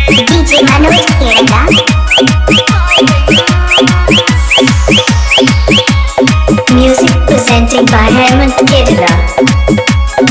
DJ Manoj Kerala. Music presented by Hemant Kerala.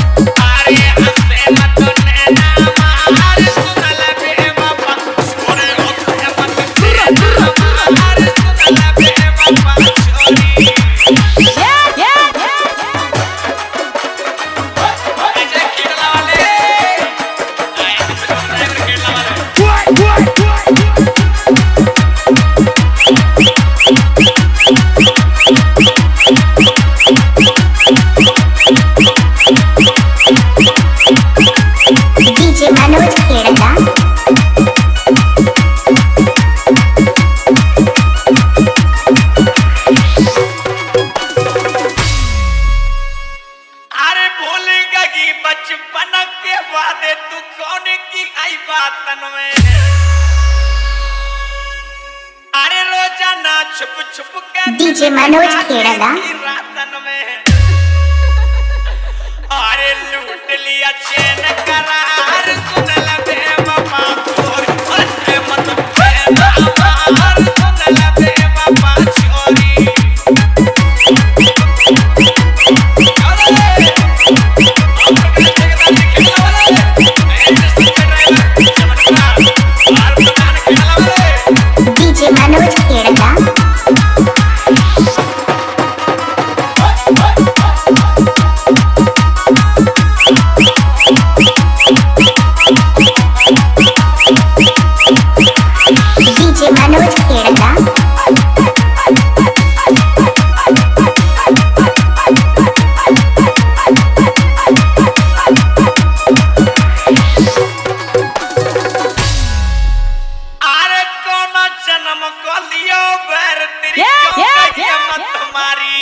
DJ Manoj Kerala. अरे भूलेगा कि बचपन के वादे तू कौन की आई बातन में। अरे रोजाना छुप छुप के DJ Manoj Kerala. रातन में अरे लूट लिया चैन करार सुन लबे बाबा छोरी अरे मत बेमार सुन लबे बाबा छोरी। DJ Manoj Kerala. DJ Manoj Kerala. अरे कौन जन्म को लियो बैर तेरी मत तुम्हारी।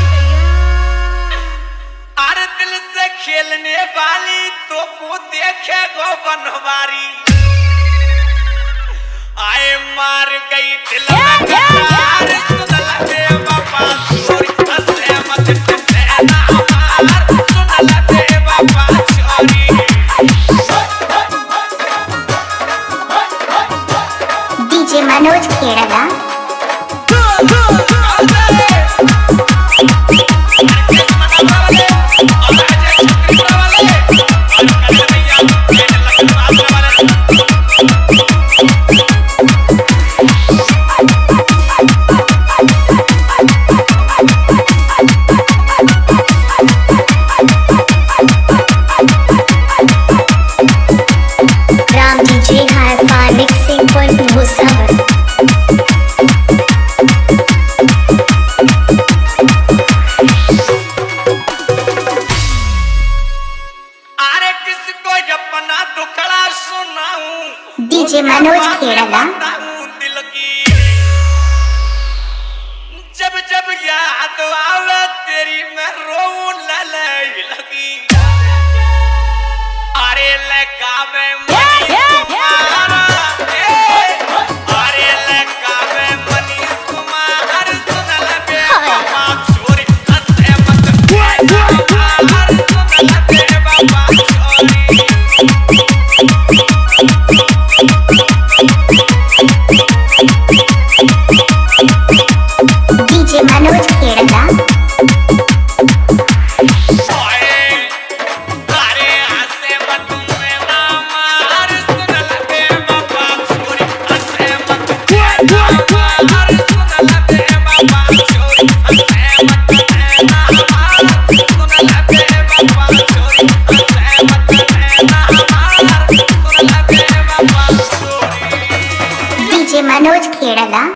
अरे दिल से खेलने वाली तो को देखे गो बनवारी। आए मार गई दिल में करार सुन लबे बाबा छोरी हंसे मत तेना मार सुन लबे बाबा छोरी। DJ Manoj Kerala. Ram DJ Hi-Fi Mixing Point Musabar. अरे किसको अपना दुखड़ा सुनाऊं DJ Manoj Kerala. बताऊं दिल की। जब जब याद आवे तेरी मैं रोऊं ललई लगी। अरे लगा में मनी तुम्हारा अरे लगा में मनी तुम्हारा सुन लबे बाबा छोरी हंसे मत बेमार सुन लबे बाबा छोरी। DJ Manoj Kerala. अरे हंसे मत बेना मार सुन लबे बाबा छोरी हंसे मत बेमार सुन लबे बाबा छोरी हंसे मत बेना मार सुन लबे बाबा छोरी हंसे मत बेना मार सुन लबे बाबा छोरी। DJ Manoj Kerala.